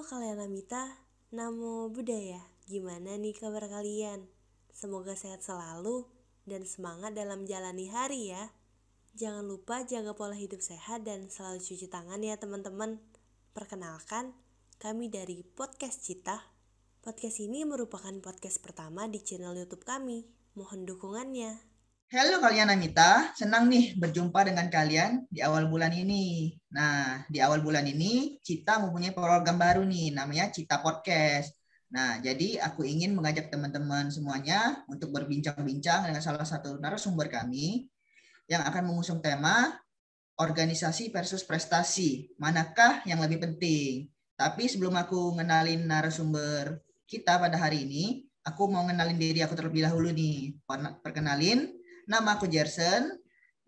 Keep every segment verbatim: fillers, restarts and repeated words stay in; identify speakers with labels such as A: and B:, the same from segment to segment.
A: kalian Amita, Namo Buddhaya. Gimana nih kabar kalian? Semoga sehat selalu dan semangat dalam jalani hari ya. Jangan lupa jaga pola hidup sehat dan selalu cuci tangan ya teman-teman. Perkenalkan, kami dari Podcast Cita. Podcast ini merupakan podcast pertama di channel YouTube kami. Mohon dukungannya.
B: Halo kalian Amita, senang nih berjumpa dengan kalian di awal bulan ini. Nah, di awal bulan ini Cita mempunyai program baru nih, namanya Cita Podcast. Nah, jadi aku ingin mengajak teman-teman semuanya untuk berbincang-bincang dengan salah satu narasumber kami yang akan mengusung tema organisasi versus prestasi. Manakah yang lebih penting? Tapi sebelum aku ngenalin narasumber kita pada hari ini, aku mau ngenalin diri aku terlebih dahulu nih. Perkenalin, nama aku Jerson,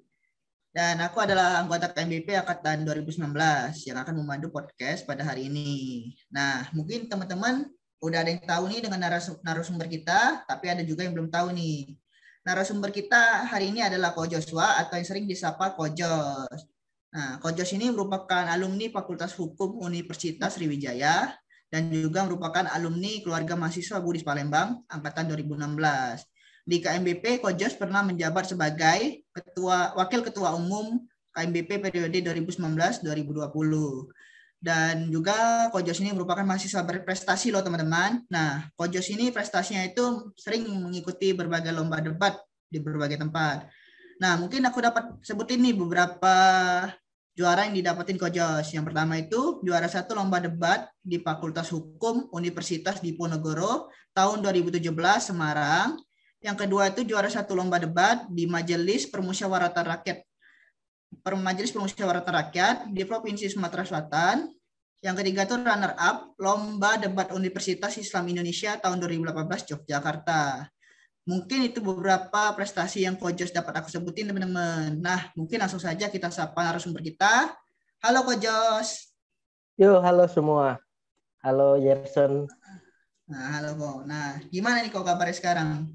B: dan aku adalah anggota K M B P Angkatan dua ribu sembilan belas yang akan memandu podcast pada hari ini. Nah, mungkin teman-teman udah ada yang tahu nih dengan narasumber kita, tapi ada juga yang belum tahu nih. Narasumber kita hari ini adalah Ko Joshua atau yang sering disapa Ko Jos. Nah, Ko Jos ini merupakan alumni Fakultas Hukum Universitas Sriwijaya dan juga merupakan alumni keluarga mahasiswa Buddhis Palembang Angkatan dua ribu enam belas. Di K M B P, Ko Jos pernah menjabat sebagai ketua wakil ketua umum K M B P periode dua ribu sembilan belas sampai dua ribu dua puluh. Dan juga Ko Jos ini merupakan mahasiswa berprestasi loh teman-teman. Nah, Ko Jos ini prestasinya itu sering mengikuti berbagai lomba debat di berbagai tempat. Nah, mungkin aku dapat sebutin nih beberapa juara yang didapatin Ko Jos. Yang pertama itu juara satu lomba debat di Fakultas Hukum Universitas Diponegoro tahun dua ribu tujuh belas Semarang. Yang kedua itu juara satu lomba debat di Majelis Permusyawaratan Rakyat per Majelis Permusyawaratan Rakyat di Provinsi Sumatera Selatan. Yang ketiga itu runner up lomba debat Universitas Islam Indonesia tahun dua ribu delapan belas Yogyakarta. Mungkin itu beberapa prestasi yang Ko Jos dapat aku sebutin teman-teman. Nah, mungkin langsung saja kita sapa narasumber kita. Halo Ko Jos.
C: Yo, halo semua. Halo Jerson.
B: Nah, halo Ko. Nah, gimana nih kok kabarnya sekarang?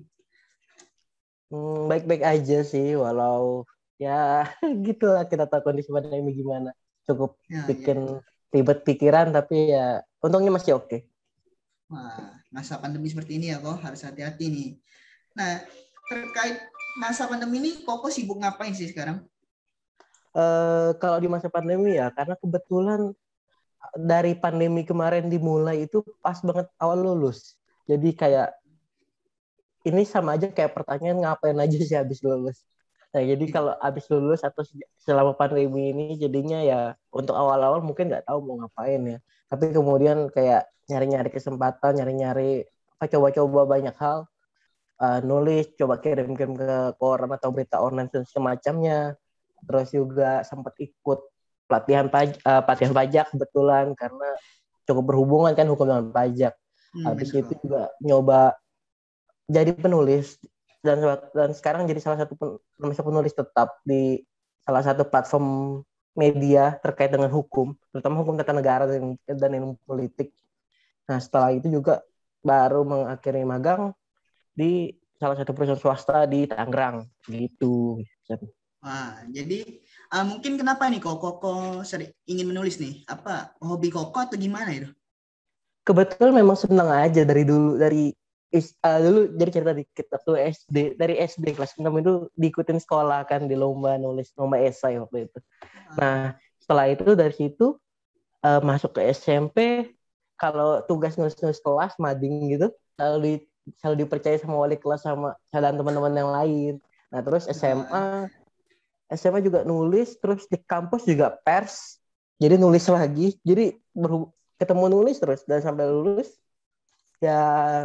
C: Hmm, baik-baik aja sih, walau ya gitulah kita tahu kondisi pandemi gimana. Cukup
B: ya,
C: bikin
B: ya.
C: ribet pikiran, tapi ya untungnya masih oke. Okay.
B: Wah, masa pandemi seperti ini ya kok harus hati-hati nih. Nah, terkait masa pandemi ini Koko sibuk ngapain sih sekarang?
C: Uh, kalau di masa pandemi ya, karena kebetulan dari pandemi kemarin dimulai itu pas banget awal lulus. Jadi kayak ini sama aja kayak pertanyaan ngapain aja sih habis lulus. Nah, jadi kalau habis lulus atau selama pandemi ini jadinya ya untuk awal-awal mungkin nggak tahu mau ngapain ya. Tapi kemudian kayak nyari-nyari kesempatan, nyari-nyari apa coba-coba banyak hal. Uh, nulis, coba kirim-kirim ke koran atau berita online dan semacamnya. Terus juga sempat ikut pelatihan pajak, uh, pelatihan pajak kebetulan karena cukup berhubungan kan hukum dengan pajak. Hmm, habis betul. Itu juga nyoba jadi penulis dan dan sekarang jadi salah satu penulis tetap di salah satu platform media terkait dengan hukum, terutama hukum tata negara dan, dan ilmu politik. Nah, setelah itu juga baru mengakhiri magang di salah satu perusahaan swasta di Tangerang gitu.
B: Wah, jadi uh, mungkin kenapa nih kok Koko sering ingin menulis nih? Apa hobi Koko atau gimana itu?
C: Kebetulan memang senang aja dari dulu dari Uh, dulu jadi cerita dikit waktu S D dari S D kelas enam itu diikutin sekolah kan di lomba nulis lomba esai waktu itu. Nah setelah itu dari situ uh, masuk ke S M P kalau tugas nulis-nulis kelas mading gitu selalu di, selalu dipercaya sama wali kelas sama dan teman-teman yang lain. Nah terus S M A S M A juga nulis, terus di kampus juga pers jadi nulis lagi, jadi berhub- ketemu nulis terus dan sampai lulus ya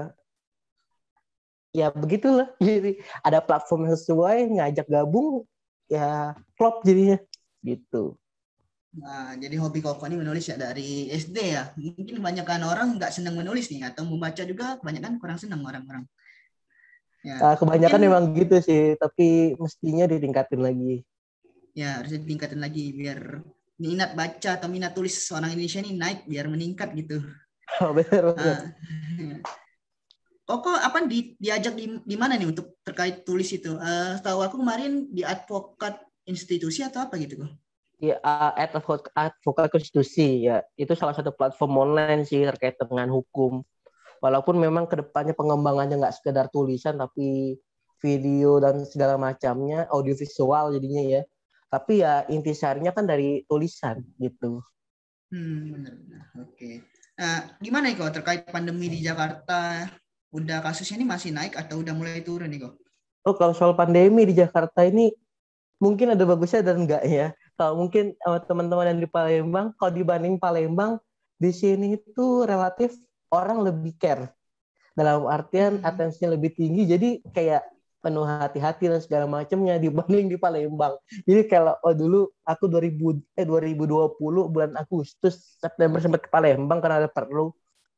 C: ya begitulah, jadi ada platform yang sesuai ngajak gabung ya klop jadinya gitu.
B: Nah, jadi hobi Koko ini menulis ya dari S D ya. Mungkin kebanyakan orang nggak senang menulis nih atau membaca juga kebanyakan kurang senang orang-orang.
C: Ya, uh, kebanyakan mungkin, memang gitu sih, tapi mestinya ditingkatin lagi.
B: Ya harus ditingkatin lagi biar minat baca atau minat tulis seorang Indonesia ini naik biar meningkat gitu.
C: Oh benar.
B: Nah, Koko apa di, diajak di, di mana nih untuk terkait tulis itu? Uh, tahu aku kemarin di advokat institusi atau apa gitu kok?
C: Ya, uh, Advokat, Advokat Konstitusi ya, itu salah satu platform online sih terkait dengan hukum. Walaupun memang kedepannya pengembangannya nggak sekedar tulisan, tapi video dan segala macamnya, audiovisual jadinya ya. Tapi ya intisarinya kan dari tulisan gitu.
B: Hmm, benar-benar. Oke. Nah, gimana nih kok terkait pandemi di Jakarta? Udah kasusnya ini masih naik atau udah mulai turun nih kok?
C: Oh, kalau soal pandemi di Jakarta ini mungkin ada bagusnya dan enggak ya. Kalau mungkin sama teman-teman yang di Palembang, kalau dibanding Palembang, di sini itu relatif orang lebih care. Dalam artian
B: Hmm.
C: atensinya lebih tinggi, jadi kayak penuh hati-hati dan segala macamnya dibanding di Palembang. Jadi kalau oh dulu aku dua ribu eh dua ribu dua puluh bulan Agustus September sempat ke Palembang karena ada perlu.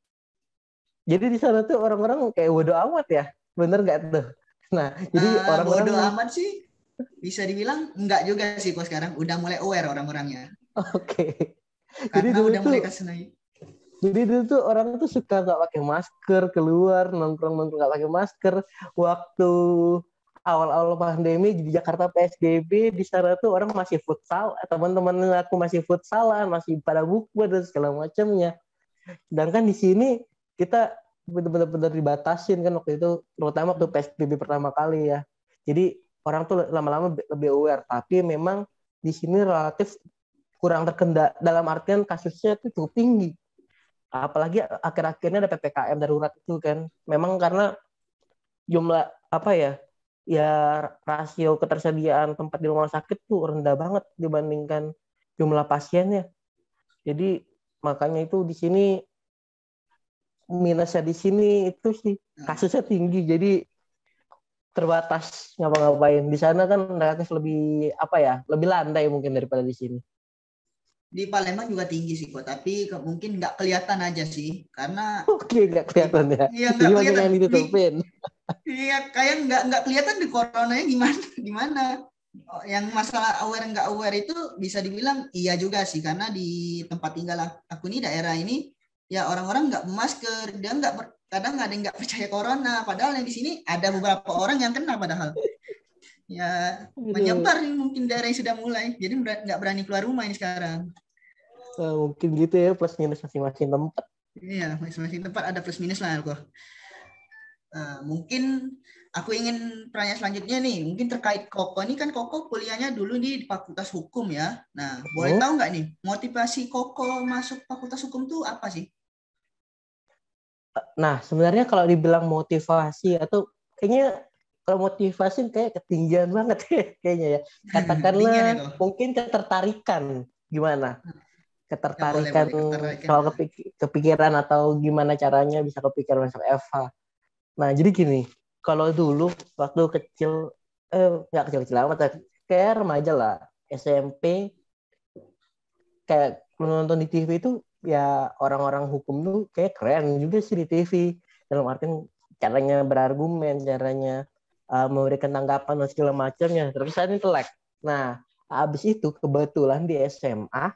C: Jadi di sana tuh orang-orang kayak bodo amat ya. Bener nggak tuh? Nah, jadi
B: Uh, bodo
C: orang-orang
B: amat sih. Bisa dibilang enggak juga sih kok sekarang. Udah mulai aware orang-orangnya.
C: oke. Okay. Jadi
B: Karena
C: dulu
B: udah
C: tuh
B: mulai kasus naik.
C: Jadi dulu tuh orang tuh suka nggak pakai masker keluar nongkrong nongkrong nggak pakai masker. Waktu awal-awal pandemi di Jakarta P S B B di sana tuh orang masih futsal, teman-teman aku masih futsalan, masih pada bukber dan segala macamnya. Sedangkan di sini kita benar-benar dibatasin kan waktu itu, terutama waktu P S B B pertama kali ya. Jadi orang tuh lama-lama lebih aware, tapi memang di sini relatif kurang terkendali dalam artian kasusnya tuh cukup tinggi. Apalagi akhir-akhirnya ada P P K M darurat itu kan. Memang karena jumlah apa ya, ya rasio ketersediaan tempat di rumah sakit tuh rendah banget dibandingkan jumlah pasiennya. Jadi makanya itu di sini minusnya di sini itu sih kasusnya tinggi. Jadi terbatas ngapa-ngapain. Di sana kan relatif lebih apa ya, lebih landai mungkin daripada di sini.
B: Di Palembang juga tinggi sih kok, tapi ke, mungkin nggak kelihatan aja sih, karena
C: Oke, nggak kelihatan ya.
B: iya
C: Jadi
B: nggak
C: banyak
B: kelihatan.
C: yang ditutupin.
B: Iya kayak nggak nggak kelihatan di coronanya gimana gimana. Oh, yang masalah aware nggak aware itu bisa dibilang iya juga sih, karena di tempat tinggal aku ini daerah ini ya orang-orang nggak masker, dia nggak kadang nggak ada yang nggak percaya corona, padahal yang di sini ada beberapa orang yang kena padahal ya menyebar nih, mungkin daerah yang sudah mulai, jadi nggak berani keluar rumah ini sekarang.
C: Nah, mungkin gitu ya, plus minus masing-masing tempat.
B: Iya, masing-masing tempat ada plus minus lah kok. Uh, mungkin aku ingin pertanyaan selanjutnya nih, mungkin terkait Koko ini kan Koko kuliahnya dulu di Fakultas Hukum ya. Nah, boleh
C: Hmm?
B: tahu nggak nih motivasi Koko masuk Fakultas Hukum tuh apa sih?
C: Nah, sebenarnya kalau dibilang motivasi atau kayaknya kalau motivasi kayak ketinggian banget ya, kayaknya ya.
B: Tinggian ya
C: Katakanlah
B: kok.
C: mungkin ketertarikan gimana?
B: Ya boleh
C: Ketertarikan
B: boleh ketertarikan.
C: kalau kepik- kepikiran atau gimana caranya bisa kepikiran masuk F H. Nah, jadi gini, kalau dulu waktu kecil, eh nggak kecil-kecil amat, ya, kayak remaja lah, S M P, kayak menonton di T V itu ya orang-orang hukum tuh kayak keren juga sih di T V. Dalam artian caranya berargumen, caranya uh, memberikan tanggapan dan segala macamnya. Terus saya intelek. Nah, habis itu kebetulan di S M A,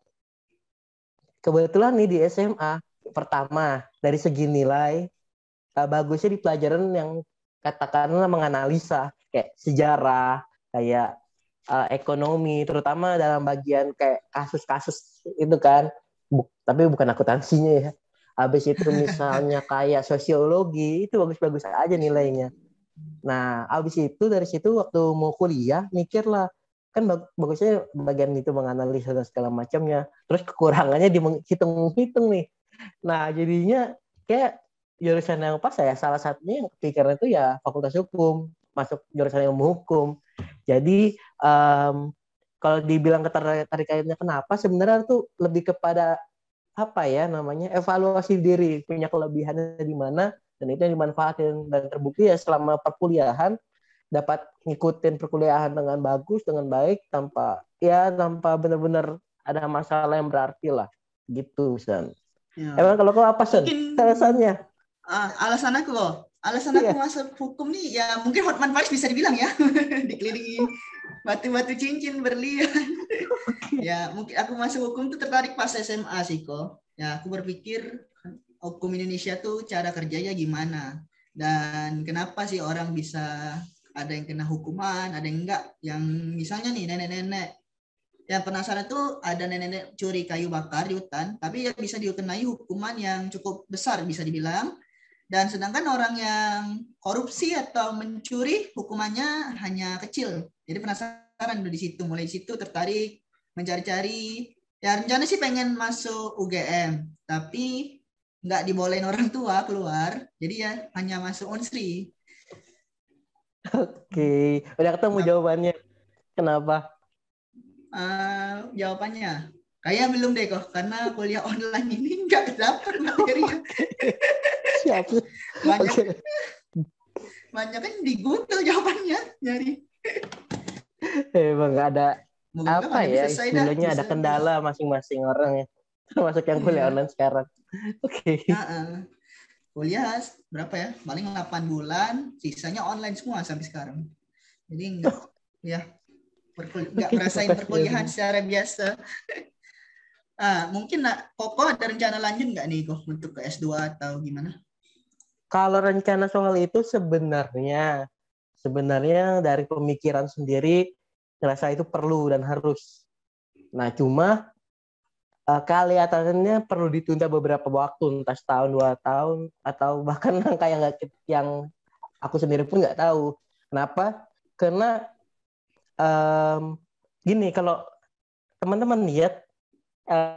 C: kebetulan nih di S M A, pertama dari segi nilai, uh, bagusnya di pelajaran yang katakanlah menganalisa kayak sejarah, kayak uh, ekonomi, terutama dalam bagian kayak kasus-kasus itu kan. Buk, tapi bukan akuntansinya ya. Habis itu misalnya kayak sosiologi, itu bagus-bagus aja nilainya. Nah, habis itu dari situ waktu mau kuliah, mikir lah, kan bagusnya bagian itu menganalisa dan segala macamnya. Terus kekurangannya dihitung-hitung nih. Nah, jadinya kayak jurusan yang pas ya, salah satunya yang kepikiran itu ya Fakultas Hukum, masuk jurusan ilmu hukum. Jadi um, kalau dibilang ketertarikannya kenapa, sebenarnya tuh lebih kepada apa ya namanya, evaluasi diri, punya kelebihannya di mana, dan itu yang dimanfaatin. Dan terbukti ya selama perkuliahan dapat ngikutin perkuliahan dengan bagus, dengan baik, tanpa ya tanpa benar-benar ada masalah yang berarti lah gitu, San.
B: Ya.
C: Emang kalau kau apa, San,
B: Mungkin
C: alasannya?
B: ah, alasan aku loh, alasan aku
C: Iya.
B: masuk hukum nih ya mungkin Hotman Paris bisa dibilang ya, dikelilingi batu-batu cincin berlian. Ya mungkin aku masuk hukum tuh tertarik pas S M A sih kok. Ya aku berpikir hukum Indonesia tuh cara kerjanya gimana dan kenapa sih orang bisa ada yang kena hukuman, ada yang enggak. Yang misalnya nih nenek-nenek yang penasaran tuh ada nenek-nenek curi kayu bakar di hutan, tapi ya bisa dikenai hukuman yang cukup besar bisa dibilang. Dan sedangkan orang yang korupsi atau mencuri hukumannya hanya kecil. Jadi penasaran di situ, mulai di situ tertarik mencari-cari. Ya rencana sih pengen masuk U G M, tapi nggak dibolehin orang tua keluar. Jadi ya hanya masuk Unsri.
C: Oke, udah ketemu
B: Nah,
C: jawabannya. Kenapa?
B: Uh, jawabannya kayak belum deh kok, karena kuliah online ini nggak dapat materinya.
C: Siap.
B: Banyak
C: Oke.
B: banyak kan di Google jawabannya nyari.
C: Emang ada
B: Moga-moga
C: apa
B: pandemi
C: ya
B: selesai dah.
C: istilahnya, ada
B: Bisa.
C: kendala masing-masing orang ya. Termasuk yang kuliah
B: Iya.
C: online sekarang. Oke.
B: Uh-uh. Kuliah berapa ya? Paling delapan bulan, sisanya online semua sampai sekarang. Jadi enggak ya perkul- nggak
C: Oke,
B: merasain
C: makasih ya,
B: perkuliahan
C: Bro.
B: secara biasa. Ah, mungkin nak Koko ada rencana lanjut nggak nih kok untuk ke S dua atau gimana?
C: Kalau rencana soal itu sebenarnya sebenarnya dari pemikiran sendiri ngerasa itu perlu dan harus. Nah, cuma uh, kelihatannya perlu ditunda beberapa waktu, entah setahun dua tahun atau bahkan angka yang nggak yang aku sendiri pun nggak tahu. Kenapa? Karena um, gini, kalau teman-teman lihat uh,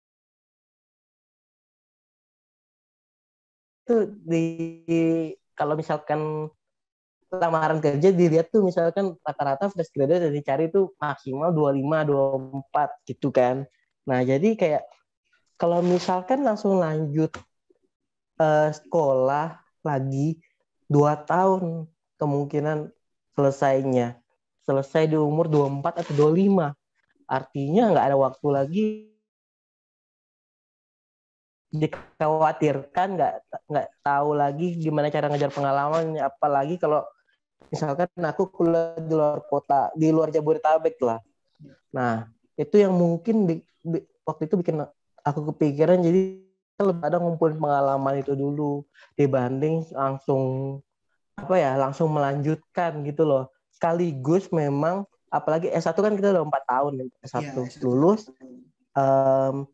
C: itu di kalau misalkan lamaran kerja dilihat tuh misalkan rata-rata fresh graduate yang dicari tuh maksimal dua puluh lima dua puluh empat gitu kan. Nah, jadi kayak kalau misalkan langsung lanjut uh, sekolah lagi dua tahun kemungkinan selesainya. Selesai di umur dua puluh empat atau dua puluh lima. Artinya nggak ada waktu lagi, dikhawatirkan nggak nggak tahu lagi gimana cara ngejar pengalaman, apalagi kalau misalkan aku kuliah di luar kota, di luar Jabodetabek lah. Nah, itu yang mungkin di, di, waktu itu bikin aku kepikiran, jadi lebih ada ngumpulin pengalaman itu dulu dibanding langsung apa ya langsung melanjutkan gitu loh. Sekaligus memang apalagi S satu kan kita udah empat tahun S satu
B: Iya, S satu.
C: lulus, um,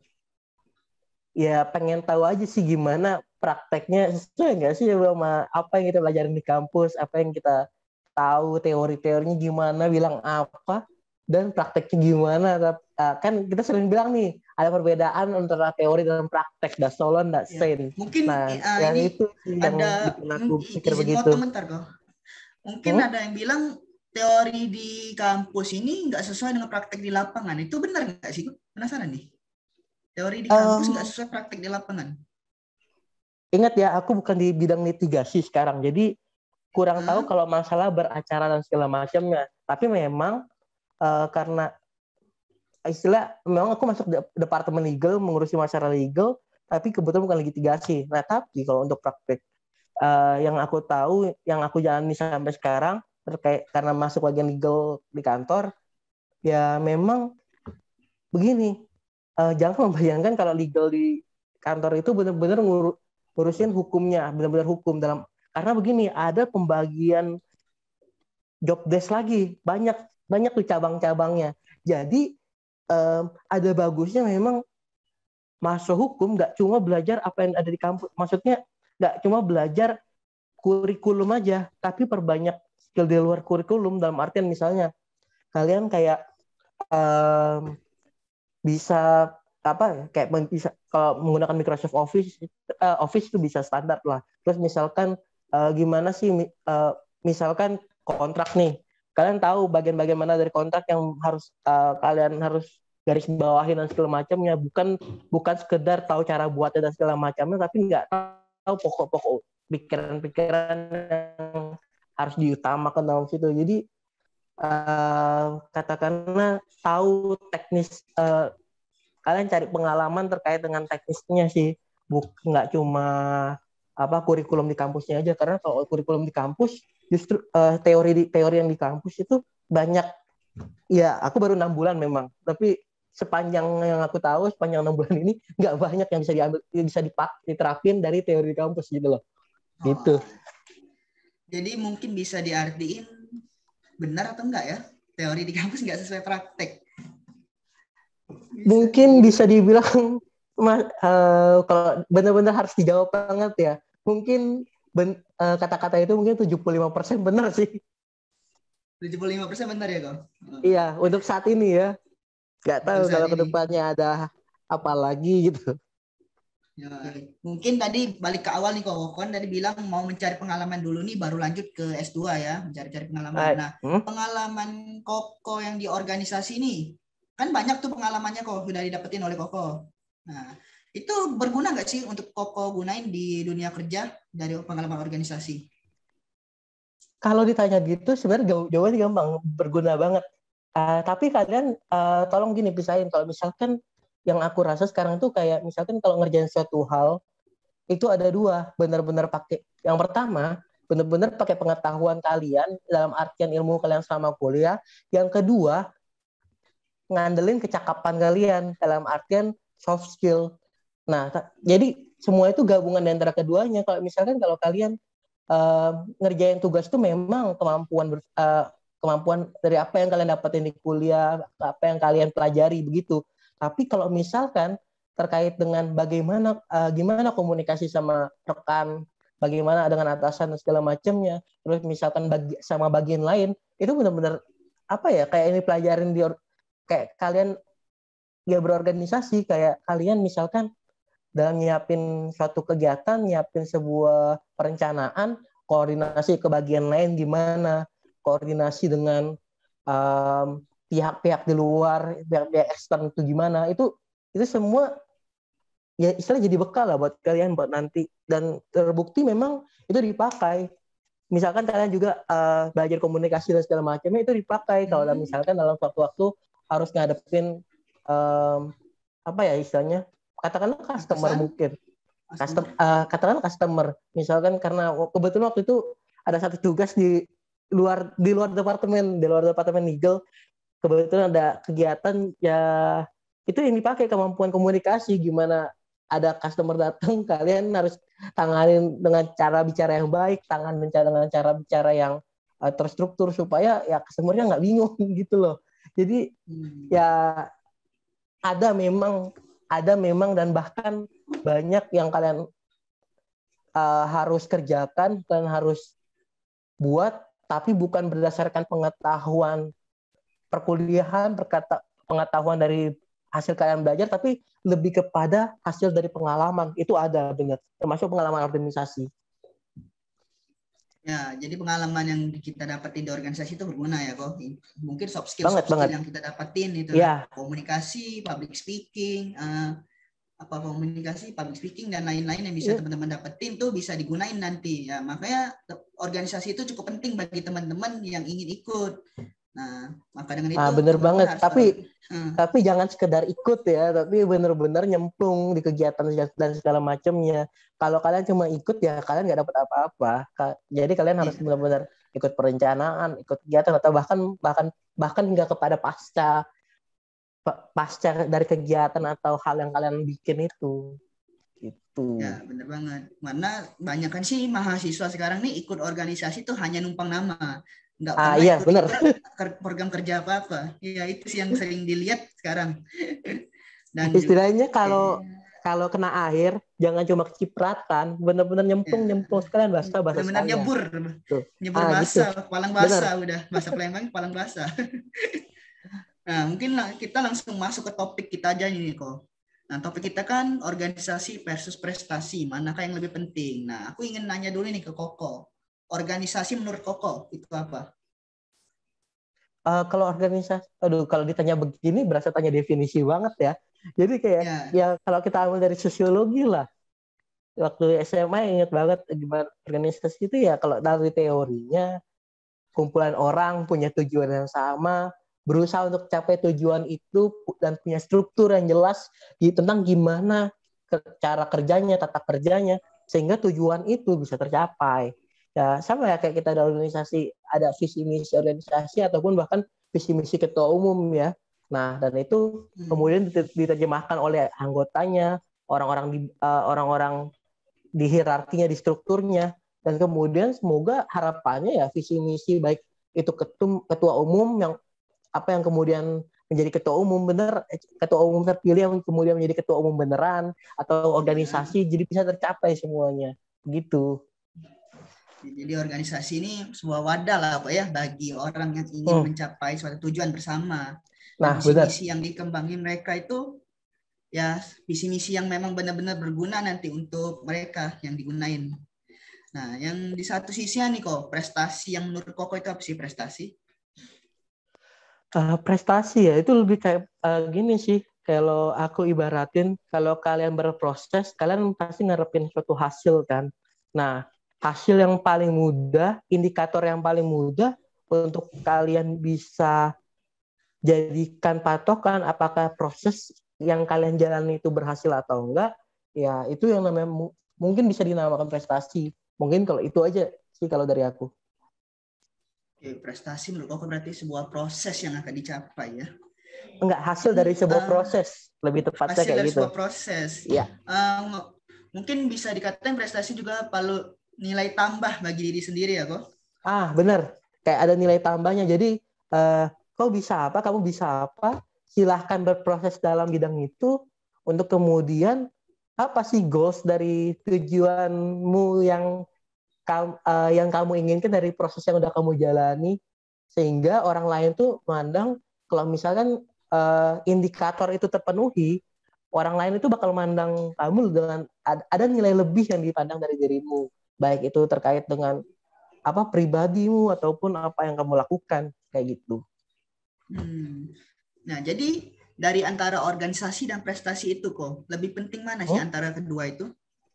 C: ya pengen tahu aja sih gimana prakteknya, sesuai nggak sih sama apa yang kita pelajarin di kampus, apa yang kita tahu teori-teorinya gimana, bilang apa, dan prakteknya gimana. Kan kita sering bilang nih, ada perbedaan antara teori dan praktek, das solon, das
B: Ya.
C: sen.
B: Mungkin
C: Nah,
B: uh,
C: yang
B: ini
C: itu sih yang
B: ada
C: bikin aku pikir
B: izin
C: begitu.
B: potong bentar kok. Mungkin
C: Hmm?
B: ada yang bilang teori di kampus ini nggak sesuai dengan praktek di lapangan. Itu benar nggak sih? Penasaran nih. Teori di kampus nggak
C: Um,
B: sesuai praktek di lapangan.
C: Ingat ya, aku bukan di bidang litigasi sekarang, jadi kurang tahu
B: Hah?
C: kalau masalah beracara dan segala macamnya. Tapi memang uh, karena istilah memang aku masuk de- departemen legal, mengurusi masalah legal, tapi kebetulan bukan litigasi. Nah, tapi kalau untuk praktek uh, yang aku tahu, yang aku jalani sampai sekarang terkait karena masuk bagian legal di kantor, ya memang begini. Uh, jangan membayangkan kalau legal di kantor itu benar-benar ngur- ngurusin hukumnya, benar-benar hukum dalam, karena begini, ada pembagian job desk lagi, banyak banyak tuh cabang-cabangnya. Jadi um, ada bagusnya memang masuk hukum nggak cuma belajar apa yang ada di kampus, maksudnya nggak cuma belajar kurikulum aja, tapi perbanyak skill di luar kurikulum, dalam artian misalnya kalian kayak um, bisa apa kayak bisa kalau menggunakan Microsoft Office, uh, Office itu bisa standar lah. Terus misalkan uh, gimana sih uh, misalkan kontrak nih, kalian tahu bagian-bagian mana dari kontrak yang harus uh, kalian harus garis bawahi dan segala macamnya, bukan bukan sekedar tahu cara buatnya dan segala macamnya, tapi nggak tahu pokok-pokok pikiran-pikiran yang harus diutamakan dalam situ. Jadi uh, katakanlah tahu teknis, uh, kalian cari pengalaman terkait dengan teknisnya sih, bukan nggak cuma apa kurikulum di kampusnya aja, karena kalau kurikulum di kampus justru uh, teori di teori yang di kampus itu banyak. Ya, aku baru enam bulan memang, tapi sepanjang yang aku tahu sepanjang enam bulan ini nggak banyak yang bisa diambil, bisa dipak diterapin dari teori di kampus gitu loh. Gitu.
B: Oh, jadi mungkin bisa diartiin benar atau enggak ya? Teori di kampus nggak sesuai praktek.
C: Mungkin bisa dibilang ma- eh, kalau benar-benar harus dijawab banget ya. Mungkin ben- eh, kata-kata itu mungkin tujuh puluh lima persen benar sih.
B: tujuh puluh lima persen benar ya kok?
C: Iya, untuk saat ini ya. Nggak tahu
B: Untuk saat
C: kalau
B: ini.
C: kedepannya ada apa lagi gitu.
B: Ya, mungkin tadi balik ke awal nih kok, kan tadi bilang mau mencari pengalaman dulu nih baru lanjut ke S dua ya, mencari-cari pengalaman.
C: Eh,
B: Nah,
C: hmm?
B: pengalaman Koko yang di organisasi nih, kan banyak tuh pengalamannya kok sudah didapetin oleh Koko. Nah, itu berguna nggak sih untuk Koko gunain di dunia kerja dari pengalaman organisasi?
C: Kalau ditanya gitu sebenarnya jauh jawabannya gampang, berguna banget. Uh, tapi kalian uh, tolong gini pisahin kalau misalkan yang aku rasa sekarang tuh kayak misalkan kalau ngerjain suatu hal itu ada dua, benar-benar pakai. Yang pertama, benar-benar pakai pengetahuan kalian dalam artian ilmu kalian selama kuliah. Yang kedua, ngandelin kecakapan kalian dalam artian soft skill. Nah, jadi semua itu gabungan di antara keduanya. Kalau misalkan kalau kalian uh, ngerjain tugas itu memang kemampuan uh, kemampuan dari apa yang kalian dapetin di kuliah, apa yang kalian pelajari begitu. Tapi kalau misalkan terkait dengan bagaimana uh, gimana komunikasi sama rekan, bagaimana dengan atasan dan segala macamnya, terus misalkan bagi, sama bagian lain, itu benar-benar apa ya kayak ini pelajarin di kayak kalian ya berorganisasi kayak kalian misalkan dalam nyiapin suatu kegiatan, nyiapin sebuah perencanaan, koordinasi ke bagian lain gimana, koordinasi dengan um, pihak-pihak di luar, pihak-pihak ekstern itu gimana, itu itu semua ya istilah jadi bekal lah buat kalian buat nanti dan terbukti memang itu dipakai. Misalkan kalian juga uh, belajar komunikasi dan segala macamnya itu dipakai kalau
B: Hmm.
C: misalkan dalam waktu-waktu harus ngadepin um, apa ya istilahnya katakanlah customer
B: Atasan?
C: mungkin custom uh, katakanlah customer misalkan karena kebetulan waktu itu ada satu tugas di luar di luar departemen di luar departemen legal kebetulan ada kegiatan ya itu yang dipakai kemampuan komunikasi gimana ada customer datang kalian harus tanganin dengan cara bicara yang baik tangan dengan cara bicara yang uh, terstruktur supaya ya customernya nggak bingung gitu loh jadi
B: Hmm.
C: ya ada memang ada memang dan bahkan banyak yang kalian uh, harus kerjakan kalian harus buat tapi bukan berdasarkan pengetahuan perkuliahan perkata, pengetahuan dari hasil kalian belajar tapi lebih kepada hasil dari pengalaman itu ada benar termasuk pengalaman organisasi.
B: Ya, jadi pengalaman yang kita dapetin di organisasi itu berguna ya kok. Mungkin soft skill
C: Banget
B: soft skill
C: banget.
B: yang kita dapetin itu
C: Ya.
B: komunikasi, public speaking, uh, apa komunikasi, public speaking dan lain-lain yang bisa ya. Teman-teman dapetin tuh bisa digunain nanti ya. Makanya organisasi itu cukup penting bagi teman-teman yang ingin ikut. Nah, maka dengan itu
C: ah, bener banget. Tapi
B: uh.
C: tapi jangan sekedar ikut ya, tapi bener-bener nyemplung di kegiatan dan segala macamnya. Kalau kalian cuma ikut ya kalian nggak dapat apa-apa. Jadi kalian harus yeah. benar-benar ikut perencanaan, ikut kegiatan atau bahkan bahkan bahkan nggak kepada pasca pasca dari kegiatan atau hal yang kalian bikin itu. Itu.
B: Ya, bener banget. Mana banyak kan sih mahasiswa sekarang nih ikut organisasi tuh hanya numpang nama. Nggak
C: ah,
B: pernah
C: iya,
B: ikut,
C: bener.
B: ikut program kerja apa-apa. Iya, itu sih yang sering dilihat sekarang.
C: Dan istilahnya juga, kalau eh, kalau kena air jangan cuma kecipratan, benar-benar nyemplung ya. nyemplung sekalian basah basah
B: benar-benar nyebur.
C: Tuh.
B: Nyebur
C: ah,
B: basah,
C: gitu.
B: palang basah udah. Bahasa Palembang palang basah. Nah, mungkin kita langsung masuk ke topik kita aja nih kok. Nah, topik kita kan organisasi versus prestasi, manakah yang lebih penting? Nah, aku ingin nanya dulu nih ke Koko. Organisasi menurut Koko itu apa?
C: Uh, kalau organisasi, aduh kalau ditanya begini berasa tanya definisi banget ya. Jadi kayak ya, ya kalau kita ambil dari sosiologi lah. Waktu S M A ingat banget gimana organisasi itu ya kalau dari teorinya kumpulan orang punya tujuan yang sama, berusaha untuk capai tujuan itu dan punya struktur yang jelas tentang gimana cara kerjanya, tata kerjanya, sehingga tujuan itu bisa tercapai. Ya sama ya kayak kita ada organisasi, ada visi misi organisasi ataupun bahkan visi misi ketua umum ya. Nah dan itu kemudian diterjemahkan oleh anggotanya, orang-orang di uh, orang-orang di hierarkinya, di strukturnya, dan kemudian semoga harapannya ya visi misi baik itu ketum, ketua umum yang apa yang kemudian menjadi ketua umum bener, ketua umum terpilih yang kemudian menjadi ketua umum beneran, atau organisasi, jadi bisa tercapai semuanya gitu.
B: Jadi organisasi ini sebuah wadah lah Pak ya bagi orang yang ingin
C: Hmm.
B: mencapai suatu tujuan bersama. Dan
C: Nah,
B: visi
C: benar.
B: misi yang dikembangin mereka itu ya visi misi yang memang benar-benar berguna nanti untuk mereka yang digunain. Nah, yang di satu sisi nih kok prestasi yang menurut Koko itu apa sih prestasi?
C: Uh, prestasi ya itu lebih kayak uh, gini sih, kalau aku ibaratin, kalau kalian berproses kalian pasti ngarepin suatu hasil kan. Nah, hasil yang paling mudah, indikator yang paling mudah untuk kalian bisa jadikan patokan apakah proses yang kalian jalani itu berhasil atau enggak, ya itu yang namanya mungkin bisa dinamakan prestasi. Mungkin kalau itu aja sih kalau dari aku.
B: Oke, prestasi menurut Koko berarti sebuah proses yang akan dicapai ya.
C: Enggak, hasil dari sebuah
B: uh,
C: proses, lebih tepatnya
B: hasil
C: kayak
B: dari
C: gitu.
B: sebuah proses.
C: Iya.
B: Uh, mungkin bisa dikatakan prestasi juga perlu nilai tambah bagi diri sendiri ya kok.
C: Ah, benar. Kayak ada nilai tambahnya. Jadi, uh, kau bisa apa, kamu bisa apa, silahkan berproses dalam bidang itu untuk kemudian apa sih goals dari tujuanmu yang kamu, uh, yang kamu inginkan dari proses yang udah kamu jalani, sehingga orang lain tuh memandang kalau misalkan uh, indikator itu terpenuhi, orang lain itu bakal memandang kamu dengan ada nilai lebih yang dipandang dari dirimu, baik itu terkait dengan apa pribadimu ataupun apa yang kamu lakukan kayak gitu.
B: Hmm. Nah, jadi dari antara organisasi dan prestasi itu kok lebih penting mana sih hmm? antara kedua itu?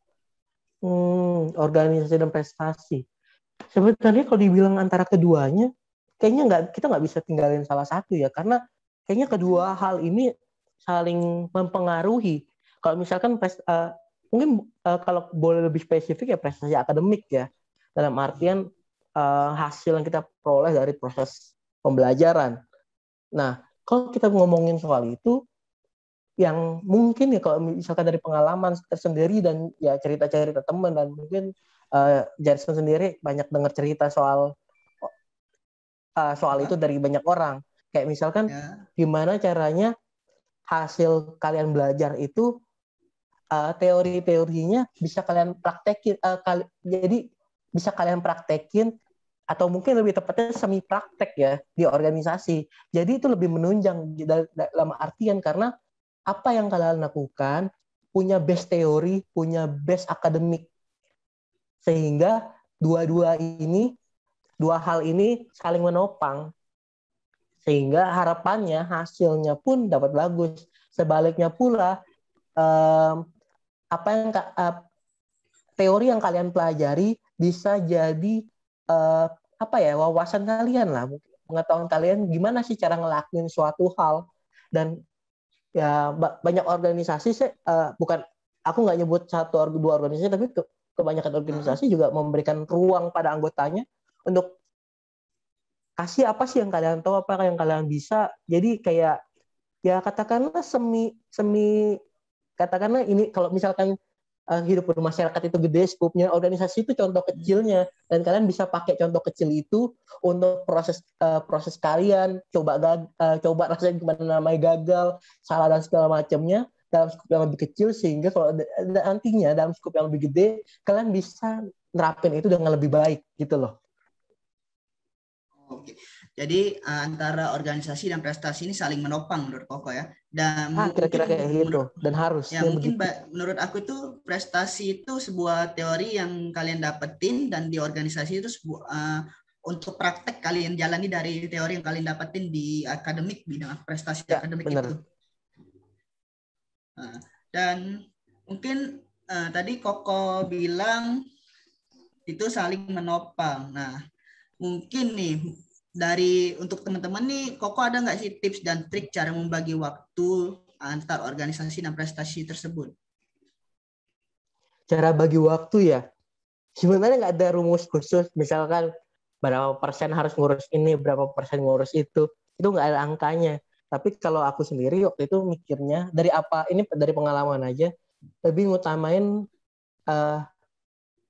C: Hmm, organisasi dan prestasi. Sebenarnya kalau dibilang antara keduanya, kayaknya nggak kita nggak bisa tinggalin salah satu ya, karena kayaknya kedua hal ini saling mempengaruhi. Kalau misalkan uh, mungkin uh, kalau boleh lebih spesifik ya prestasi akademik ya, dalam artian uh, hasil yang kita peroleh dari proses pembelajaran. Nah, kalau kita ngomongin soal itu, yang mungkin ya kalau misalkan dari pengalaman tersendiri dan ya cerita-cerita teman, dan mungkin uh, Jason sendiri banyak dengar cerita soal uh, soal itu dari banyak orang. Kayak misalkan ya, gimana caranya hasil kalian belajar itu uh, teori-teorinya bisa kalian praktekin, uh, kali, jadi bisa kalian praktekin atau mungkin lebih tepatnya semi praktek ya di organisasi. Jadi itu lebih menunjang dalam artian karena apa yang kalian lakukan punya base teori, punya base akademik, sehingga dua-dua ini, dua hal ini saling menopang, sehingga harapannya hasilnya pun dapat bagus. Sebaliknya pula um, apa yang uh, teori yang kalian pelajari bisa jadi uh, apa ya wawasan kalian lah, pengetahuan kalian gimana sih cara ngelakuin suatu hal. Dan ya banyak organisasi sih uh, bukan aku nggak nyebut satu atau dua organisasi, tapi ke, kebanyakan organisasi uh-huh. juga memberikan ruang pada anggotanya untuk kasih apa sih yang kalian tahu, apa yang kalian bisa. Jadi kayak ya katakanlah semi semi katakanlah ini kalau misalkan uh, hidup bermasyarakat itu gede skupnya, organisasi itu contoh kecilnya, dan kalian bisa pakai contoh kecil itu untuk proses uh, proses kalian coba gag, uh, coba rasain gimana namanya gagal, salah dan segala macamnya dalam skup yang lebih kecil, sehingga kalau nantinya dalam skup yang lebih gede kalian bisa nerapin itu dengan lebih baik gitu loh.
B: Oke, jadi uh, antara organisasi dan prestasi ini saling menopang menurut Koko ya. Dan
C: ah, kira-kira kayak gitu
B: menurut,
C: dan harus.
B: Ya mungkin ba- menurut aku itu prestasi itu sebuah teori yang kalian dapetin, dan di organisasi itu sebuah uh, untuk praktek kalian jalani dari teori yang kalian dapetin di akademik, bidang prestasi ya, akademik benar. Itu. Uh, dan mungkin uh, tadi Koko bilang itu saling menopang. Nah, mungkin nih dari untuk teman-teman nih, Koko ada nggak sih tips dan trik cara membagi waktu antar organisasi dan prestasi tersebut?
C: Cara bagi waktu ya, sebenarnya nggak ada rumus khusus. Misalkan berapa persen harus ngurus ini, berapa persen ngurus itu, itu nggak ada angkanya. Tapi kalau aku sendiri waktu itu mikirnya dari apa, ini dari pengalaman aja, lebih ngutamain uh,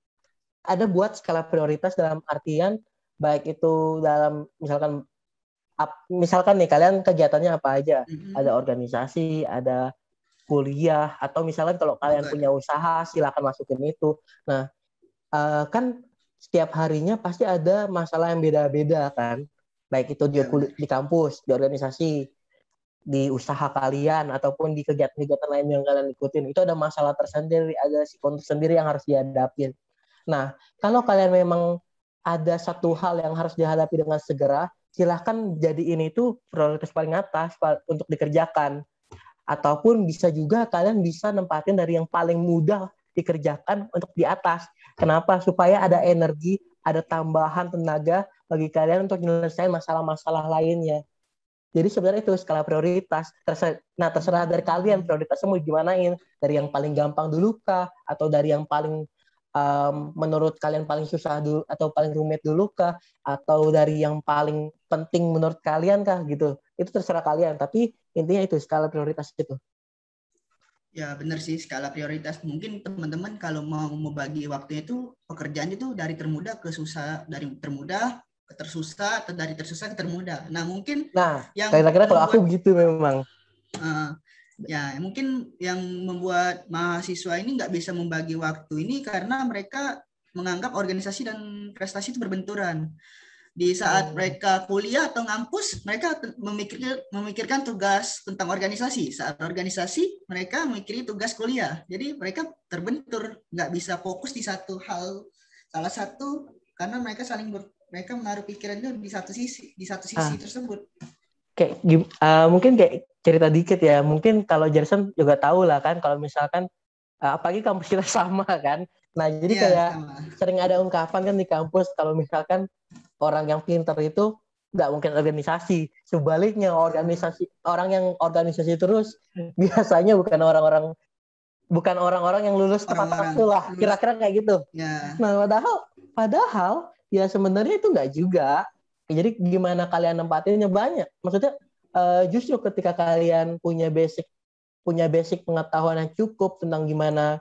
C: ada buat skala prioritas dalam artian baik itu dalam misalkan ap- misalkan nih kalian kegiatannya apa aja?
B: Mm-mm.
C: Ada organisasi, ada kuliah, atau misalkan kalau kalian
B: Bukan.
C: punya usaha silakan masukin itu. Nah, eh, kan setiap harinya pasti ada masalah yang beda-beda kan, baik itu di,
B: Ya benar.
C: di kampus, di organisasi, di usaha kalian, ataupun di kegiatan-kegiatan lain yang kalian ikutin. Itu ada masalah tersendiri, ada sikon tersendiri yang harus dihadapin. Nah, kalau kalian memang ada satu hal yang harus dihadapi dengan segera, silahkan jadiin itu prioritas paling atas untuk dikerjakan. Ataupun bisa juga kalian bisa nempatin dari yang paling mudah dikerjakan untuk di atas. Kenapa? Supaya ada energi, ada tambahan tenaga bagi kalian untuk menyelesaikan masalah-masalah lainnya. Jadi sebenarnya itu skala prioritas. Terserah, nah terserah dari kalian prioritasnya mau gimanain. Dari yang paling gampang dulu kah? Atau dari yang paling um, menurut kalian paling susah dulu atau paling rumit dulu kah? Atau dari yang paling penting menurut kalian kah gitu. Itu terserah kalian. Tapi intinya itu skala prioritas itu.
B: Ya benar sih, skala prioritas. Mungkin teman-teman kalau mau membagi waktunya itu pekerjaan itu dari termudah ke susah, dari termudah ke tersusah, atau dari tersusah ke termudah. Nah mungkin
C: Nah,
B: yang
C: kira-kira kalau aku
B: membuat
C: begitu memang.
B: uh, ya mungkin yang membuat mahasiswa ini nggak bisa membagi waktu ini karena mereka menganggap organisasi dan prestasi itu berbenturan. Di saat
C: Hmm.
B: mereka kuliah atau ngampus, mereka memikirkan, memikirkan tugas tentang organisasi. Saat organisasi, mereka memikirkan tugas kuliah. Jadi mereka terbentur, nggak bisa fokus di satu hal, salah satu, karena mereka saling ber, mereka menaruh pikirannya di satu sisi, di satu sisi
C: Ah.
B: tersebut.
C: Kayak uh, mungkin kayak cerita dikit ya. Mungkin kalau Jerson juga tahu lah kan, kalau misalkan uh, apalagi kampus kita sama kan. Nah jadi
B: Iya,
C: kayak
B: sama.
C: sering ada ungkapan kan di kampus kalau misalkan orang yang pintar itu nggak mungkin organisasi. Sebaliknya organisasi orang yang organisasi terus biasanya bukan orang-orang bukan orang-orang yang lulus tepat
B: Orang-orang
C: waktu lah.
B: lulus.
C: Kira-kira kayak gitu.
B: Ya.
C: Nah padahal padahal ya sebenarnya itu nggak juga. Jadi gimana kalian nempatinnya banyak. Maksudnya uh, justru ketika kalian punya basic punya basic pengetahuan yang cukup tentang gimana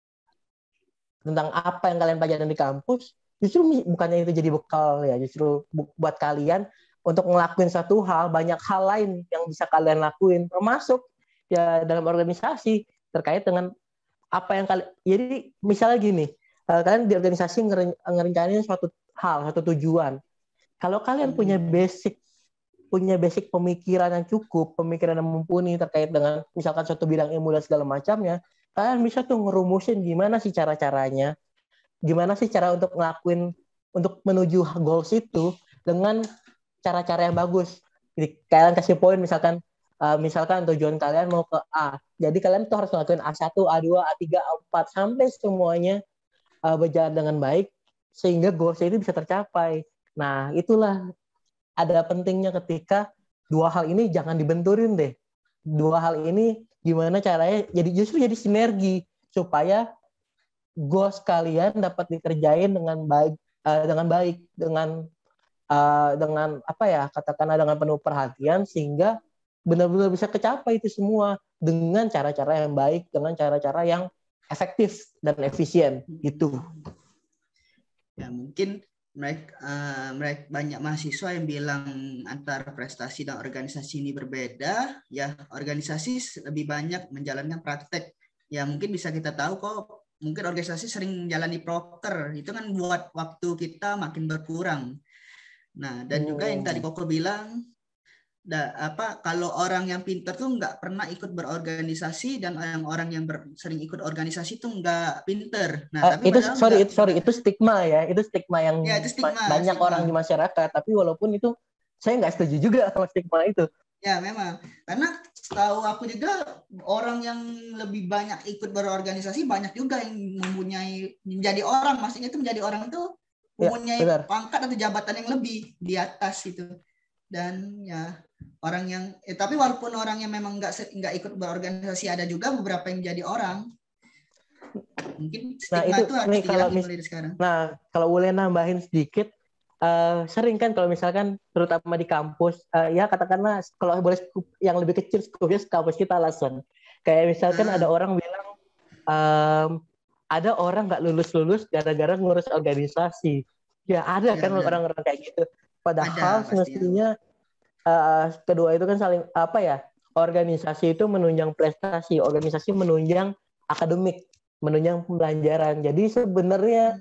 C: tentang apa yang kalian pelajari di kampus, justru bukannya itu jadi bekal ya, justru buat kalian untuk ngelakuin satu hal, banyak hal lain yang bisa kalian lakuin, termasuk ya dalam organisasi terkait dengan apa yang kalian. Jadi misalnya gini, kalian di organisasi ngerencanain suatu hal, satu tujuan. Kalau kalian punya basic punya basic pemikiran yang cukup, pemikiran yang mumpuni terkait dengan misalkan suatu bidang ilmu dan segala macamnya, kalian bisa tuh ngerumusin gimana sih cara-caranya, gimana sih cara untuk ngelakuin, untuk menuju goals itu dengan cara-cara yang bagus. Jadi kalian kasih poin misalkan, uh, misalkan tujuan kalian mau ke A, jadi kalian tuh harus ngelakuin A satu, A dua, A tiga, A empat, sampai semuanya uh, berjalan dengan baik, sehingga goals itu bisa tercapai. Nah, itulah ada pentingnya ketika dua hal ini jangan dibenturin deh. Dua hal ini gimana caranya jadi justru jadi sinergi supaya goals kalian dapat dikerjain dengan baik uh, dengan baik dengan uh, dengan apa ya katakanlah dengan penuh perhatian sehingga benar-benar bisa kecapai itu semua dengan cara-cara yang baik, dengan cara-cara yang efektif dan efisien gitu.
B: Ya mungkin mereka, uh, mereka banyak mahasiswa yang bilang antara prestasi dan organisasi ini berbeda. Ya organisasi lebih banyak menjalankan praktek. Ya mungkin bisa kita tahu kok mungkin organisasi sering menjalani proker. Itu kan buat waktu kita makin berkurang. Nah dan juga yang tadi Koko bilang, Da, apa kalau orang yang pintar tuh nggak pernah ikut berorganisasi dan orang-orang yang ber, sering ikut organisasi tuh nggak pintar. Nah,
C: uh,
B: tapi
C: itu sorry
B: enggak,
C: itu sorry
B: enggak.
C: itu stigma ya, itu stigma yang
B: Ya, itu stigma,
C: banyak
B: stigma.
C: orang di masyarakat. Tapi walaupun itu saya nggak setuju juga sama stigma itu.
B: Ya memang, karena setahu aku juga orang yang lebih banyak ikut berorganisasi banyak juga yang mempunyai menjadi orang, maksudnya itu menjadi orang itu mempunyai ya, pangkat atau jabatan yang lebih di atas itu. Dan ya orang yang eh, tapi walaupun orang yang memang nggak nggak ikut berorganisasi ada juga beberapa yang jadi orang. Mungkin stigma
C: nah, itu,
B: itu harus
C: nih, kalau mis-
B: mulai dari sekarang.
C: Nah kalau boleh nambahin sedikit, uh, sering kan kalau misalkan terutama di kampus, uh, ya katakanlah kalau boleh yang lebih kecil skupnya kampus kita alasan kayak misalkan ah. ada orang bilang um, ada orang nggak lulus-lulus gara-gara ngurus organisasi. Ya ada ya, kan benar. Orang-orang kayak gitu. Padahal ada, semestinya uh, kedua itu kan saling apa ya? Organisasi itu menunjang prestasi, organisasi menunjang akademik, menunjang pembelajaran. Jadi sebenarnya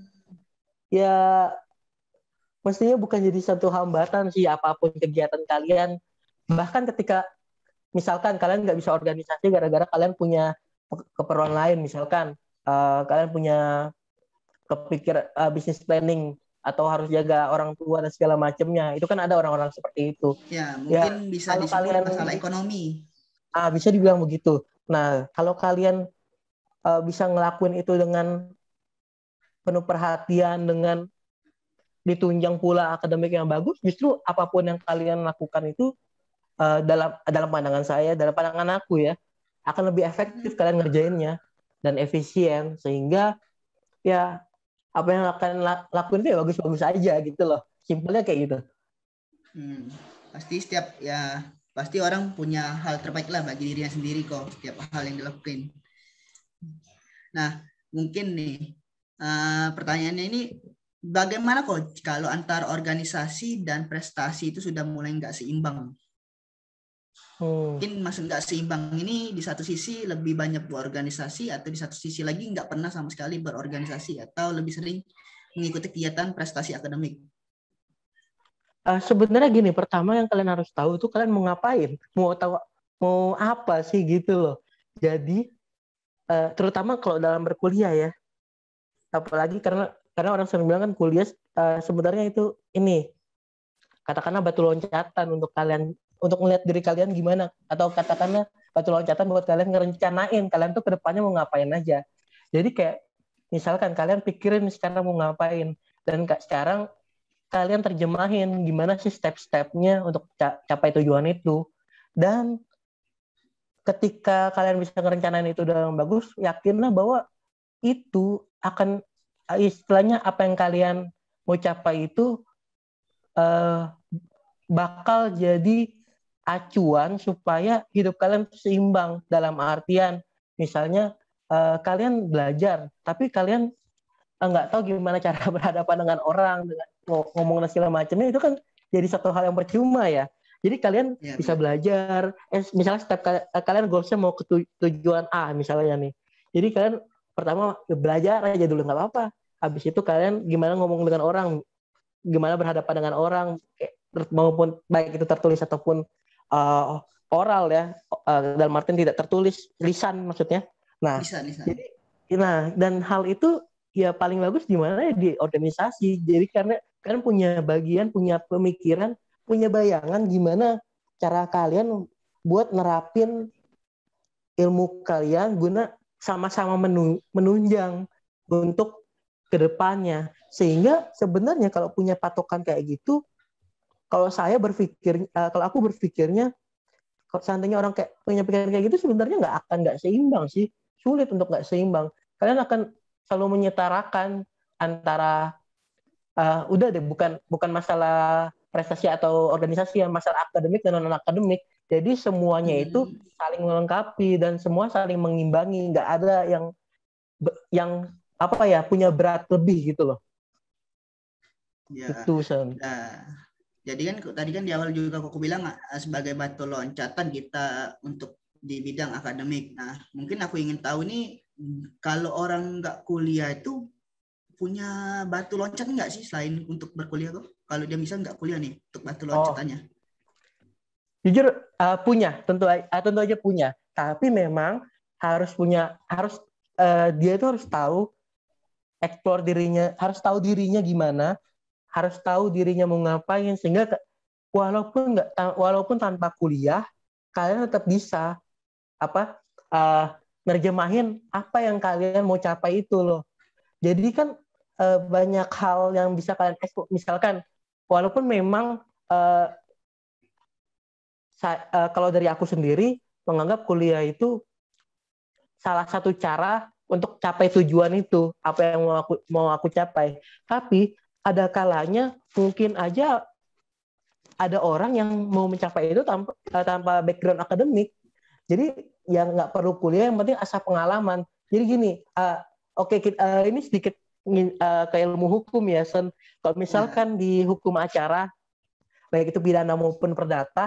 C: ya mestinya bukan jadi satu hambatan sih apapun kegiatan kalian. Bahkan ketika misalkan kalian nggak bisa organisasi gara-gara kalian punya keperluan lain, misalkan uh, kalian punya kepikir uh, bisnis planning atau harus jaga orang tua dan segala macamnya, itu kan ada orang-orang seperti itu.
B: Ya,
C: Ya,
B: mungkin bisa
C: kalau
B: disebut
C: kalian
B: masalah ekonomi.
C: ah, bisa dibilang begitu. Nah, kalau kalian uh, bisa ngelakuin itu dengan penuh perhatian, dengan ditunjang pula akademik yang bagus, justru apapun yang kalian lakukan itu uh, dalam dalam pandangan saya, dalam pandangan aku ya, akan lebih efektif kalian ngerjainnya dan efisien, sehingga ya apa yang akan lakuin itu ya bagus-bagus aja gitu loh. Simpelnya kayak gitu.
B: Hmm, pasti setiap ya pasti orang punya hal terbaik lah bagi dirinya sendiri kok setiap hal yang dilakukan. Nah, mungkin nih uh, pertanyaannya ini bagaimana kok kalau antar organisasi dan prestasi itu sudah mulai nggak seimbang?
C: Hmm.
B: Mungkin maksud nggak seimbang ini di satu sisi lebih banyak berorganisasi atau di satu sisi lagi nggak pernah sama sekali berorganisasi atau lebih sering mengikuti kegiatan prestasi akademik.
C: Uh, sebenarnya gini, pertama yang kalian harus tahu itu kalian mau ngapain, mau tahu mau apa sih gitu loh. Jadi uh, terutama kalau dalam berkuliah ya, apalagi karena karena orang sering bilang kan kuliah uh, sebenarnya itu ini katakanlah batu loncatan untuk kalian untuk melihat diri kalian gimana, atau katakanlah batu loncatan buat kalian ngerencanain kalian tuh kedepannya mau ngapain aja. Jadi kayak misalkan kalian pikirin sekarang mau ngapain, dan sekarang kalian terjemahin gimana sih step-stepnya untuk capai tujuan itu. Dan ketika kalian bisa ngerencanain itu dengan bagus, yakinlah bahwa itu akan istilahnya apa yang kalian mau capai itu uh, bakal jadi acuan supaya hidup kalian seimbang, dalam artian misalnya uh, kalian belajar tapi kalian nggak uh, tahu gimana cara berhadapan dengan orang, dengan ngomong dan segala macamnya, itu kan jadi satu hal yang percuma ya. Jadi kalian ya, bisa benar. belajar eh, misalnya setiap kalian goalsnya mau ke tujuan A misalnya nih, jadi kalian pertama belajar aja dulu nggak apa-apa, habis itu kalian gimana ngomong dengan orang, gimana berhadapan dengan orang, maupun baik itu tertulis ataupun uh, oral ya, uh, dalam artian tidak tertulis, lisan maksudnya. Nah, lisan, lisan. Jadi, nah dan hal itu ya paling bagus di mana ya di organisasi. Jadi karena kalian punya bagian, punya pemikiran, punya bayangan gimana cara kalian buat nerapin ilmu kalian guna sama-sama menunjang untuk kedepannya. Sehingga sebenarnya kalau punya patokan kayak gitu, kalau saya berpikir, uh, kalau aku berpikirnya, kalau seandainya orang kayak punya pikiran kayak gitu, sebenarnya nggak akan nggak seimbang sih, sulit untuk nggak seimbang. Kalian akan selalu menyetarakan antara, uh, udah deh, bukan bukan masalah prestasi atau organisasi, yang masalah akademik dan non akademik. Jadi semuanya hmm. itu saling melengkapi dan semua saling mengimbangi, nggak ada yang yang apa ya punya berat lebih gitu loh.
B: Ya.
C: Itu San.
B: Nah. Jadi kan tadi kan di awal juga aku bilang sebagai batu loncatan kita untuk di bidang akademik. Nah, mungkin aku ingin tahu nih, kalau orang nggak kuliah itu punya batu loncat nggak sih selain untuk berkuliah kok? Kalau dia bisa nggak kuliah nih untuk batu loncatannya? Oh.
C: Jujur uh, punya, tentu uh, tentu aja punya. Tapi memang harus punya, harus uh, dia itu harus tahu explore dirinya, harus tahu dirinya gimana. Harus tahu dirinya mau ngapain, sehingga walaupun nggak walaupun tanpa kuliah kalian tetap bisa apa uh, nerjemahin apa yang kalian mau capai itu loh. Jadi kan uh, banyak hal yang bisa kalian ekspor. Misalkan walaupun memang uh, sa- uh, kalau dari aku sendiri menganggap kuliah itu salah satu cara untuk capai tujuan itu, apa yang mau aku mau aku capai. Tapi ada kalanya mungkin aja ada orang yang mau mencapai itu tanpa tanpa background akademik. Jadi yang nggak perlu kuliah, yang penting asal pengalaman. Jadi gini, uh, oke okay, uh, ini sedikit uh, ke ilmu hukum ya, Sen. Kalau misalkan di hukum acara, baik itu pidana maupun perdata,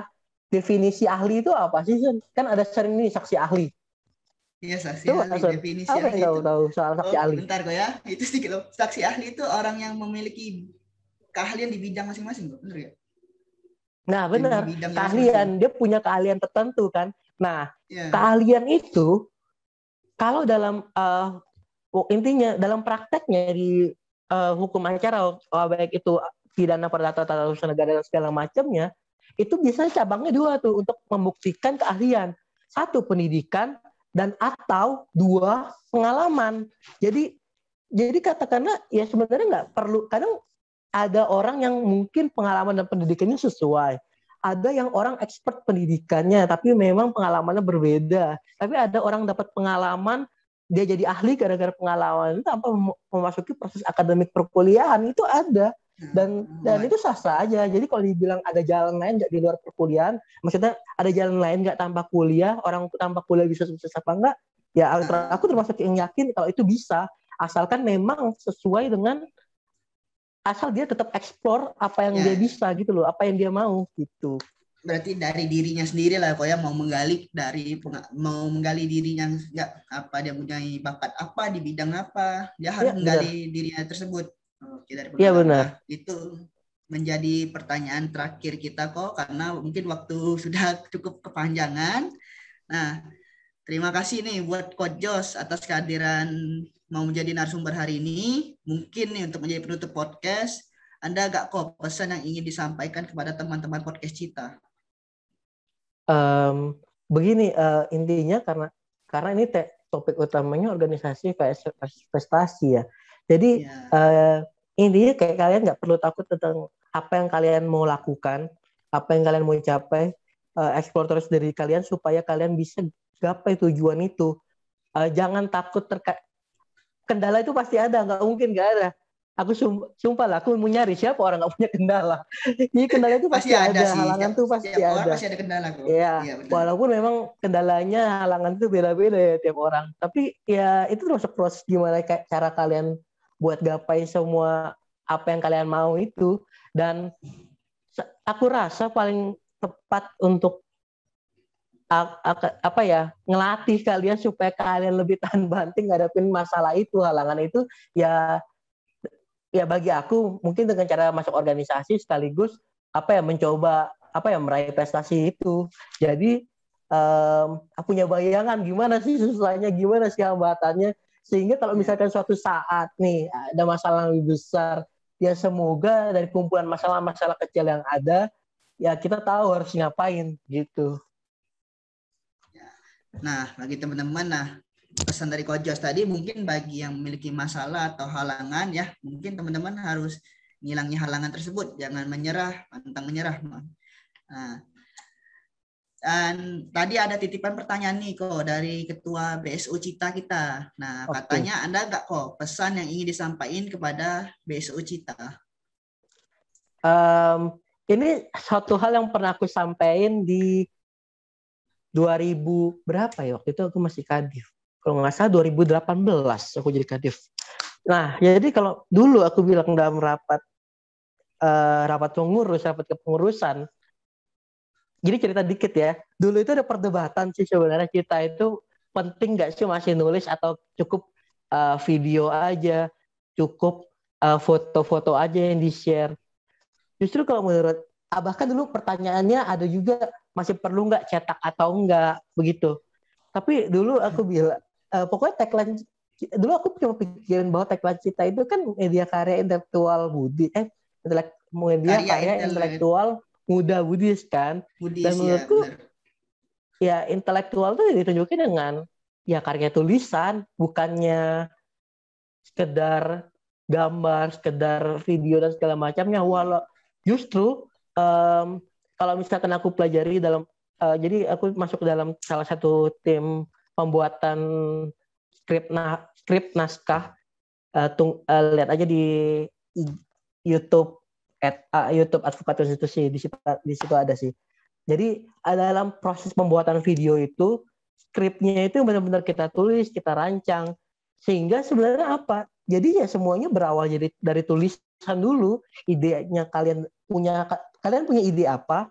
C: definisi ahli itu apa sih, Sun? Kan ada sering nih saksi ahli.
B: Iya, saksi
C: Coba,
B: ahli.
C: Sun.
B: Definisi
C: Apa
B: ahli
C: yang kamu
B: itu.
C: tahu soal saksi
B: Oh,
C: ahli?
B: bentar kok ya. Itu sedikit loh. Saksi ahli itu orang yang memiliki keahlian di bidang masing-masing, kok. Bener ya?
C: Nah,
B: Di, di
C: benar.
B: bidangnya masing-masing.
C: Keahlian, dia punya keahlian tertentu kan. Nah,
B: Ya.
C: keahlian itu kalau dalam uh, intinya dalam prakteknya di uh, hukum acara, oh, baik itu pidana perdata, tata usaha negara dan segala macamnya, itu biasanya cabangnya dua tuh untuk membuktikan keahlian. Satu, pendidikan, dan atau dua, pengalaman. Jadi jadi katakanlah ya sebenarnya nggak perlu, kadang ada orang yang mungkin pengalaman dan pendidikannya sesuai. Ada yang orang expert pendidikannya, tapi memang pengalamannya berbeda. Tapi ada orang dapat pengalaman, dia jadi ahli gara-gara pengalaman tanpa memasuki proses akademik perkuliahan, itu ada. Dan dan itu sah-sah aja. Jadi kalau dibilang ada jalan lain nggak di luar perkuliahan, maksudnya ada jalan lain nggak tanpa kuliah, orang tanpa kuliah bisa sukses apa enggak? Ya aku termasuk yang yakin kalau itu bisa, asalkan memang sesuai dengan, asal dia tetap explore apa yang
B: Ya.
C: dia bisa gitu loh, apa yang dia mau gitu.
B: Berarti dari dirinya sendiri lah, kok ya, mau menggali dari mau menggali dirinya, nggak apa dia punya bakat apa di bidang apa, dia harus ya, menggali benar. Dirinya tersebut. Oke, dari
C: Iya benar.
B: Nah, itu menjadi pertanyaan terakhir kita kok, karena mungkin waktu sudah cukup kepanjangan. Nah, terima kasih nih buat Coach Jos atas kehadiran mau menjadi narasumber hari ini. Mungkin nih untuk menjadi penutup podcast, Anda agak kok pesan yang ingin disampaikan kepada teman-teman podcast Cita?
C: Um, begini, uh, intinya karena karena ini te, topik utamanya organisasi kayak prestasi ya. Jadi yeah. uh, intinya kayak kalian nggak perlu takut tentang apa yang kalian mau lakukan, apa yang kalian mau capai, uh, explore terus diri kalian supaya kalian bisa gapai tujuan itu. Uh, jangan takut terkait kendala, itu pasti ada, nggak mungkin nggak ada. Aku sumpah, sumpah lah, aku mau nyari siapa orang nggak punya kendala. Jadi kendala itu pasti, pasti ada, ada halangan
B: sih.
C: tuh pasti
B: tiap
C: ada.
B: Orang pasti ada kendala kok.
C: Ya, ya walaupun memang kendalanya, halangan itu beda-beda ya tiap orang. Tapi ya itu termasuk proses gimana cara kalian buat gapai semua apa yang kalian mau itu. Dan aku rasa paling tepat untuk apa ya, ngelatih kalian supaya kalian lebih tahan banting ngadepin masalah itu, halangan itu, ya ya bagi aku mungkin dengan cara masuk organisasi sekaligus apa ya, mencoba apa ya, meraih prestasi itu. Jadi um, aku punya bayangan gimana sih susahnya, gimana sih hambatannya, sehingga kalau misalkan suatu saat nih ada masalah yang lebih besar, ya semoga dari kumpulan masalah-masalah kecil yang ada, ya kita tahu harus ngapain gitu.
B: Nah, bagi teman-teman, nah pesan dari Coach Jos tadi, mungkin bagi yang memiliki masalah atau halangan ya, mungkin teman-teman harus ngilangi halangan tersebut, jangan menyerah, pantang menyerah. Nah, dan tadi ada titipan pertanyaan nih kok dari Ketua B S U Cita kita. Nah, okay. Katanya Anda nggak kok pesan yang ingin disampaikan kepada B S U Cita?
C: Um, ini satu hal yang pernah aku sampaikan di dua ribu berapa ya, waktu itu aku masih kadif. Kalau nggak salah dua ribu delapan belas aku jadi kadif. Nah, jadi kalau dulu aku bilang dalam rapat uh, rapat pengurus, rapat kepengurusan. Jadi cerita dikit ya. Dulu itu ada perdebatan sih sebenarnya, kita itu penting nggak sih masih nulis atau cukup uh, video aja, cukup uh, foto-foto aja yang di-share. Justru kalau menurut bahkan dulu pertanyaannya ada juga, masih perlu nggak cetak atau enggak begitu. Tapi dulu aku bilang uh, pokoknya tagline, dulu aku cuma pikirin bahwa tagline Cita itu kan media karya intelektual budi eh intelek, media karya, karya intelektual muda budis kan.
B: Budis,
C: dan menurutku
B: ya,
C: ya intelektual tuh ditunjukin dengan ya karya tulisan, bukannya sekedar gambar, sekedar video dan segala macamnya. Walau justru um, kalau misalkan aku pelajari dalam uh, jadi aku masuk dalam salah satu tim pembuatan skrip nah skrip naskah, uh, tung, uh, lihat aja di YouTube at uh, YouTube Advokat Konstitusi, di situ di situ ada sih. Jadi dalam proses pembuatan video itu, skripnya itu benar-benar kita tulis, kita rancang, sehingga sebenarnya apa? Jadi ya semuanya berawal jadi dari tulisan dulu. Idenya kalian punya kalian punya ide apa?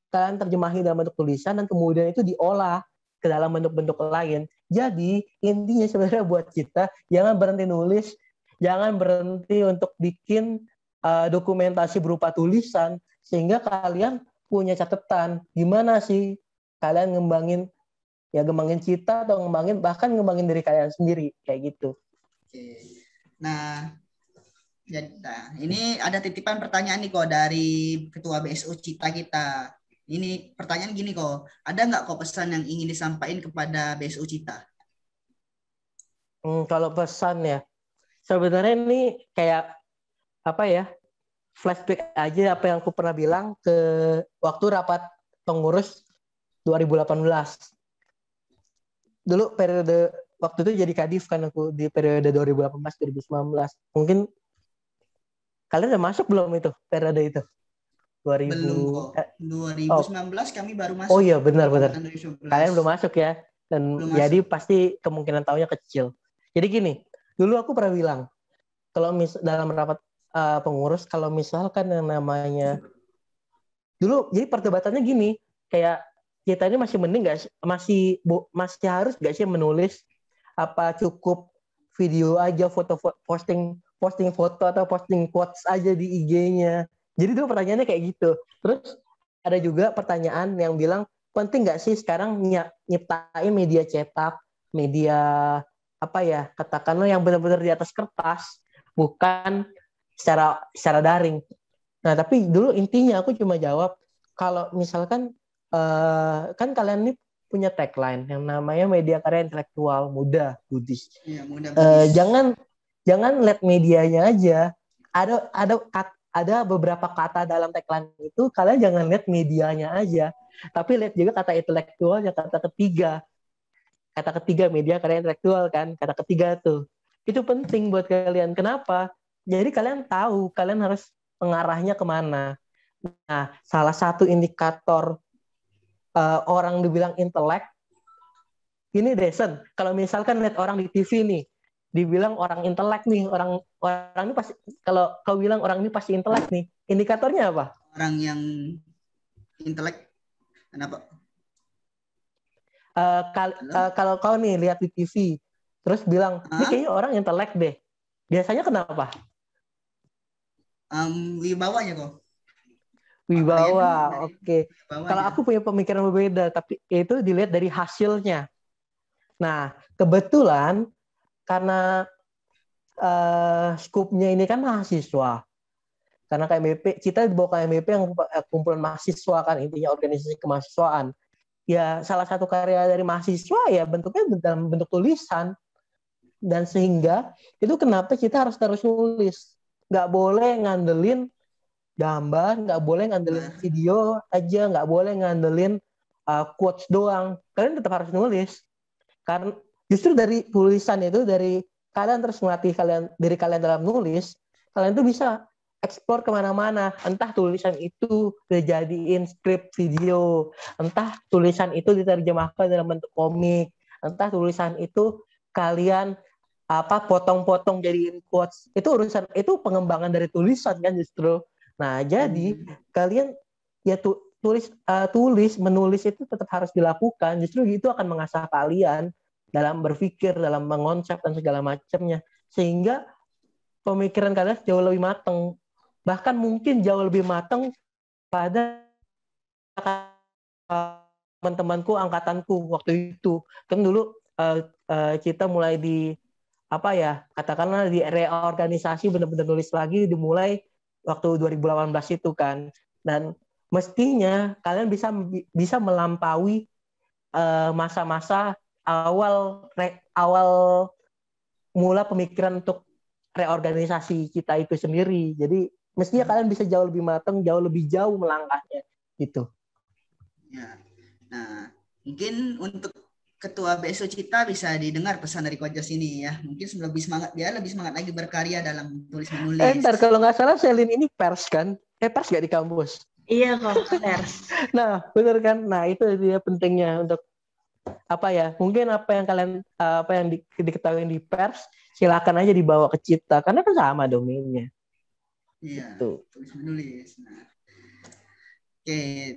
C: kalian terjemahin dalam bentuk tulisan dan kemudian itu diolah ke dalam bentuk-bentuk lain. Jadi intinya sebenarnya buat kita jangan berhenti nulis, jangan berhenti untuk bikin uh, dokumentasi berupa tulisan sehingga kalian punya catatan gimana sih kalian ngembangin ya ngembangin cita atau ngembangin bahkan ngembangin diri kalian sendiri kayak gitu.
B: Oke. Nah, jadi nah, ini ada titipan pertanyaan nih kok dari Ketua B S O Cita kita. Ini pertanyaan gini kok, ada nggak kok pesan yang ingin disampaikan kepada B S O Cita?
C: Hmm, kalau pesan ya, sebenarnya ini kayak apa ya, flashback aja apa yang aku pernah bilang ke waktu rapat pengurus dua ribu delapan belas. Dulu periode waktu itu jadi kadif kan aku di periode dua ribu delapan belas dua ribu sembilan belas. Mungkin kalian udah masuk belum itu periode itu? dua ribu
B: Belum kok.
C: eh,
B: dua ribu sembilan belas oh. Kami baru masuk.
C: Oh iya benar-benar. Kalian belum masuk ya. Dan belum jadi masuk. Pasti kemungkinan tahunya kecil. Jadi gini, dulu aku pernah bilang kalau mis dalam rapat uh, pengurus kalau misalkan yang namanya dulu jadi perdebatannya gini, kayak kita ini masih mending nggak masih masih harus nggak sih menulis apa cukup video aja foto, foto posting posting foto atau posting quotes aja di I G-nya. Jadi dulu pertanyaannya kayak gitu. Terus ada juga pertanyaan yang bilang penting nggak sih sekarang nyiptain media cetak, media apa ya katakanlah yang benar-benar di atas kertas, bukan secara secara daring. Nah tapi dulu intinya aku cuma jawab kalau misalkan uh, kan kalian ini punya tagline yang namanya media karya intelektual muda Buddhis.
B: Iya, muda
C: Buddhis. Uh, jangan jangan lihat medianya aja. Ada ada ada beberapa kata dalam tagline itu kalian jangan lihat medianya aja, tapi lihat juga kata intelektualnya, kata ketiga. Kata ketiga media karya intelektual kan, kata ketiga tuh. Itu penting buat kalian. Kenapa? Jadi kalian tahu kalian harus mengarahnya kemana. Nah, salah satu indikator uh, orang dibilang intelek, ini Desen, kalau misalkan lihat orang di T V nih, dibilang orang intelek nih, orang orang ini pasti kalau kau bilang orang ini pasti intelek nih, indikatornya apa?
B: Orang yang intelek, kenapa?
C: Uh, kal uh, kalau kau nih lihat di T V, terus bilang, ini kayaknya orang intelek deh, biasanya kenapa?
B: Um, wibawanya kok.
C: Wibawa, oke. Okay. Kalau aku punya pemikiran berbeda, tapi itu dilihat dari hasilnya. Nah, kebetulan karena uh, skupnya ini kan mahasiswa. Karena K M B P, kita dibawa K M B P yang kumpulan mahasiswa kan, intinya organisasi kemahasiswaan. Ya, salah satu karya dari mahasiswa ya bentuknya dalam bentuk tulisan. Dan sehingga itu kenapa kita harus terus nulis. Nggak boleh ngandelin gambar, nggak boleh ngandelin video aja, nggak boleh ngandelin uh, quotes doang. Kalian tetap harus nulis. Karena justru dari tulisan itu, dari kalian terus melatih kalian diri kalian dalam nulis, kalian tuh bisa eksplor kemana-mana. Entah tulisan itu dijadiin skrip video, entah tulisan itu diterjemahkan dalam bentuk komik, entah tulisan itu kalian apa potong-potong jadiin quotes. Itu urusan, itu pengembangan dari tulisan kan justru. Nah, jadi hmm. kalian ya tu, tulis uh, tulis menulis itu tetap harus dilakukan. Justru itu akan mengasah kalian dalam berpikir, dalam mengonsep dan segala macamnya, sehingga pemikiran kalian jauh lebih matang. Bahkan mungkin jauh lebih matang pada teman-temanku, angkatanku waktu itu. Kan dulu uh, uh, kita mulai di apa ya, katakanlah di reorganisasi benar-benar nulis lagi dimulai waktu dua ribu delapan belas itu kan. Dan mestinya kalian bisa bisa melampaui uh, masa-masa awal re, awal mula pemikiran untuk reorganisasi kita itu sendiri. Jadi mestinya hmm. kalian bisa jauh lebih matang, jauh lebih jauh melangkahnya gitu.
B: Ya. Nah, mungkin untuk Ketua B S O Cita bisa didengar pesan dari Coach ini ya. Mungkin lebih semangat dia, lebih semangat lagi berkarya dalam tulis menulis.
C: Eh, ntar kalau nggak salah Selin ini pers kan? Eh pers nggak di kampus?
A: Iya kok pers.
C: Nah benar kan? Nah itu dia pentingnya untuk apa ya? Mungkin apa yang kalian apa yang di, diketahui di pers silakan aja dibawa ke Cita karena kan sama domainnya.
B: Iya. Gitu. Tulis menulis. Nah. Oke.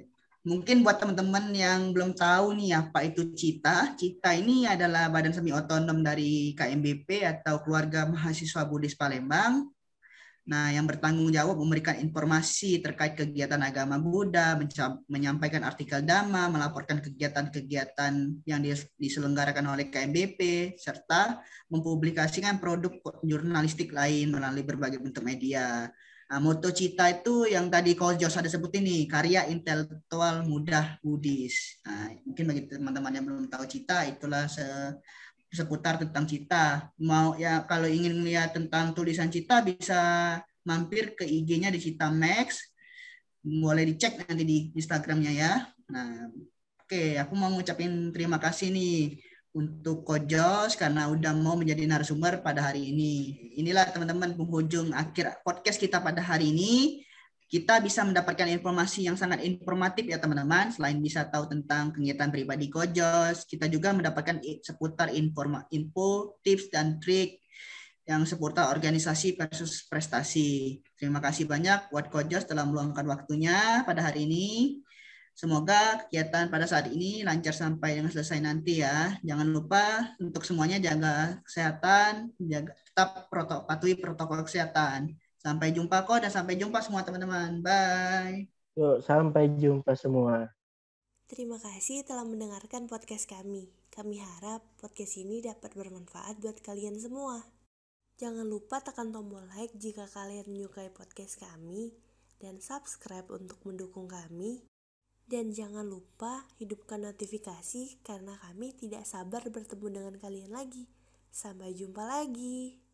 B: Mungkin buat teman-teman yang belum tahu nih apa itu CITA. CITA ini adalah badan semi otonom dari K M B P atau Keluarga Mahasiswa Buddhis Palembang. Nah, yang bertanggung jawab memberikan informasi terkait kegiatan agama Buddha, menyampaikan artikel Dhamma, melaporkan kegiatan-kegiatan yang diselenggarakan oleh K M B P, serta mempublikasikan produk jurnalistik lain melalui berbagai bentuk media. Nah, moto CITA itu yang tadi Ko Jos ada sebut ini, karya intelektual muda Buddhis. Nah, mungkin bagi teman-teman yang belum tahu CITA, itulah se seputar tentang CITA. Mau ya kalau ingin melihat tentang tulisan CITA bisa mampir ke I G-nya di CITA Max. Boleh dicek nanti di Instagramnya ya. Nah, oke, aku mau ngucapin terima kasih nih untuk Kojos karena udah mau menjadi narasumber pada hari ini. Inilah teman-teman penghujung akhir podcast kita pada hari ini. Kita bisa mendapatkan informasi yang sangat informatif ya teman-teman. Selain bisa tahu tentang kegiatan pribadi Kojos, kita juga mendapatkan seputar informa, info, tips, dan trik yang seputar organisasi versus prestasi. Terima kasih banyak buat Kojos telah meluangkan waktunya pada hari ini. Semoga kegiatan pada saat ini lancar sampai dengan selesai nanti ya. Jangan lupa untuk semuanya jaga kesehatan, jaga, tetap protokol, patuhi protokol kesehatan. Sampai jumpa kok dan sampai jumpa semua teman-teman. Bye.
C: Yuk, sampai jumpa semua.
A: Terima kasih telah mendengarkan podcast kami. Kami harap podcast ini dapat bermanfaat buat kalian semua. Jangan lupa tekan tombol like jika kalian menyukai podcast kami dan subscribe untuk mendukung kami. Dan jangan lupa hidupkan notifikasi karena kami tidak sabar bertemu dengan kalian lagi. Sampai jumpa lagi.